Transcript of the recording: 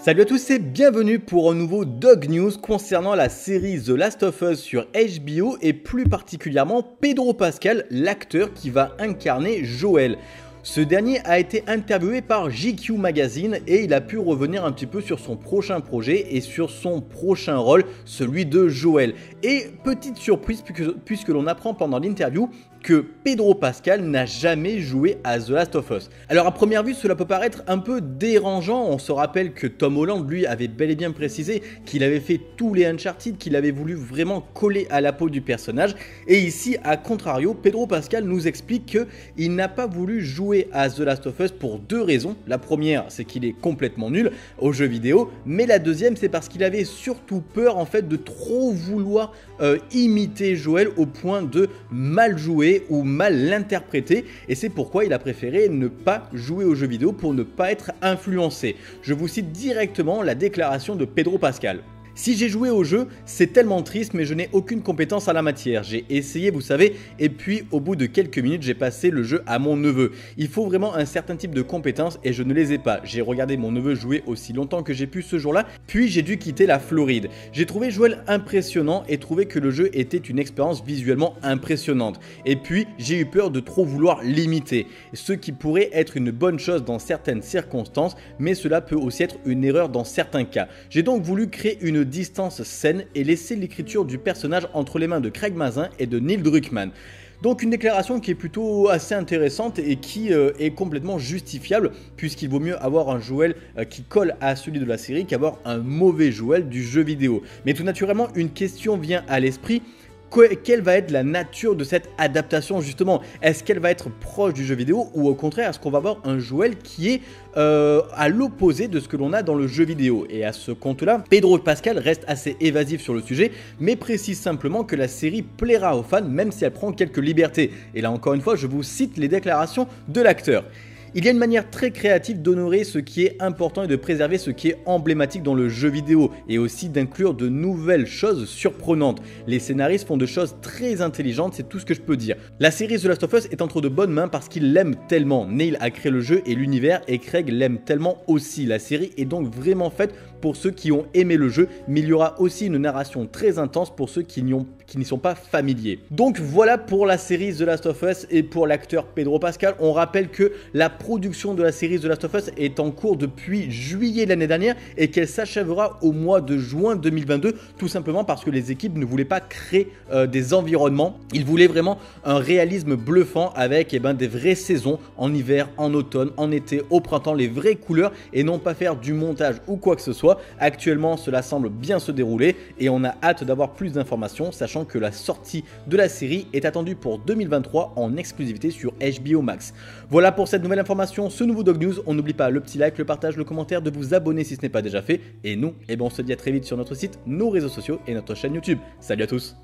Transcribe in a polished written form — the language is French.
Salut à tous et bienvenue pour un nouveau Dog News concernant la série The Last of Us sur HBO et plus particulièrement Pedro Pascal, l'acteur qui va incarner Joel. Ce dernier a été interviewé par GQ Magazine et il a pu revenir un petit peu sur son prochain projet et sur son prochain rôle, celui de Joel. Et petite surprise puisque l'on apprend pendant l'interview que Pedro Pascal n'a jamais joué à The Last of Us. Alors à première vue, cela peut paraître un peu dérangeant. On se rappelle que Tom Holland, lui, avait bel et bien précisé qu'il avait fait tous les Uncharted, qu'il avait voulu vraiment coller à la peau du personnage. Et ici, à contrario, Pedro Pascal nous explique qu'il n'a pas voulu jouer à The Last of Us pour deux raisons. La première, c'est qu'il est complètement nul aux jeux vidéo, mais la deuxième, c'est parce qu'il avait surtout peur en fait de trop vouloir imiter Joel au point de mal jouer ou mal l'interpréter, et c'est pourquoi il a préféré ne pas jouer aux jeux vidéo pour ne pas être influencé. Je vous cite directement la déclaration de Pedro Pascal. Si j'ai joué au jeu, c'est tellement triste mais je n'ai aucune compétence à la matière. J'ai essayé, vous savez, et puis au bout de quelques minutes, j'ai passé le jeu à mon neveu. Il faut vraiment un certain type de compétences et je ne les ai pas. J'ai regardé mon neveu jouer aussi longtemps que j'ai pu ce jour-là, puis j'ai dû quitter la Floride. J'ai trouvé Joel impressionnant et trouvé que le jeu était une expérience visuellement impressionnante. Et puis, j'ai eu peur de trop vouloir l'imiter, ce qui pourrait être une bonne chose dans certaines circonstances, mais cela peut aussi être une erreur dans certains cas. J'ai donc voulu créer une distance saine et laisser l'écriture du personnage entre les mains de Craig Mazin et de Neil Druckmann. Donc une déclaration qui est plutôt assez intéressante et qui est complètement justifiable puisqu'il vaut mieux avoir un Joel qui colle à celui de la série qu'avoir un mauvais Joel du jeu vidéo. Mais tout naturellement, une question vient à l'esprit. Quelle va être la nature de cette adaptation justement? Est-ce qu'elle va être proche du jeu vidéo ou au contraire est-ce qu'on va avoir un Joel qui est à l'opposé de ce que l'on a dans le jeu vidéo? Et à ce compte-là, Pedro Pascal reste assez évasif sur le sujet, mais précise simplement que la série plaira aux fans même si elle prend quelques libertés. Et là encore une fois, je vous cite les déclarations de l'acteur. Il y a une manière très créative d'honorer ce qui est important et de préserver ce qui est emblématique dans le jeu vidéo et aussi d'inclure de nouvelles choses surprenantes. Les scénaristes font de choses très intelligentes, c'est tout ce que je peux dire. La série The Last of Us est entre de bonnes mains parce qu'il l'aime tellement. Neil a créé le jeu et l'univers et Craig l'aime tellement aussi. La série est donc vraiment faite pour ceux qui ont aimé le jeu, mais il y aura aussi une narration très intense pour ceux qui n'y sont pas familiers. Donc voilà pour la série The Last of Us et pour l'acteur Pedro Pascal. On rappelle que la production de la série The Last of Us est en cours depuis juillet de l'année dernière et qu'elle s'achèvera au mois de juin 2022, tout simplement parce que les équipes ne voulaient pas créer des environnements. Ils voulaient vraiment un réalisme bluffant avec des vraies saisons en hiver, en automne, en été, au printemps, les vraies couleurs et non pas faire du montage ou quoi que ce soit. Actuellement, cela semble bien se dérouler et on a hâte d'avoir plus d'informations, sachant que la sortie de la série est attendue pour 2023 en exclusivité sur HBO Max. Voilà pour cette nouvelle information, ce nouveau Dog News. On n'oublie pas le petit like, le partage, le commentaire, de vous abonner si ce n'est pas déjà fait. Et nous, on se dit à très vite sur notre site, nos réseaux sociaux et notre chaîne YouTube. Salut à tous!